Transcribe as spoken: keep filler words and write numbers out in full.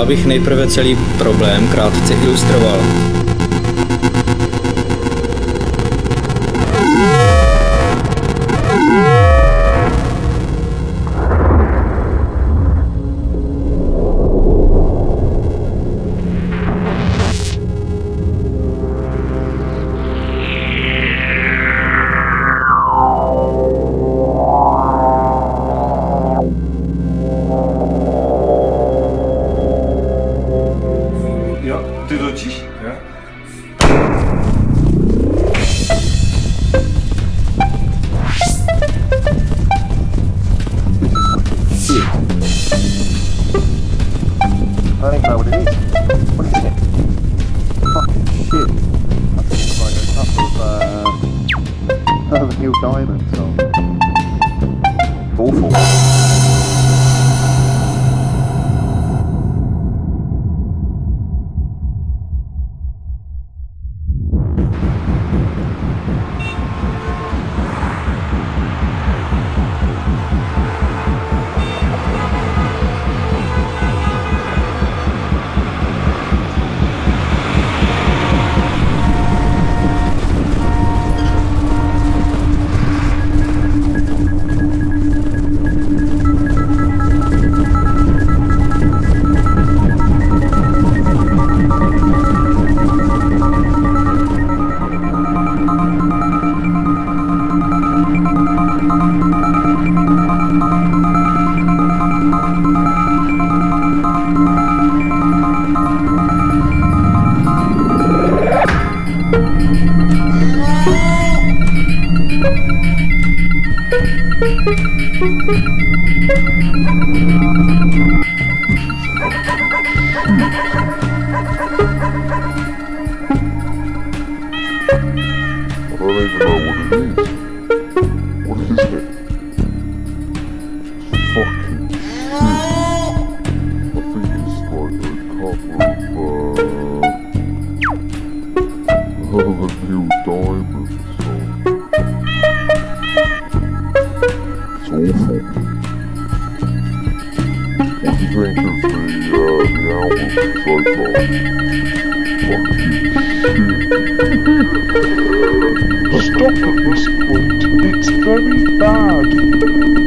Já bych nejprve celý problém krátce ilustroval. Ty totiž? Ja? I don't even know what it is. What is it? Fucking shit. I think it's like a couple of, uh, of Neil Diamond songs. Awful. Stop at this point, it's very bad.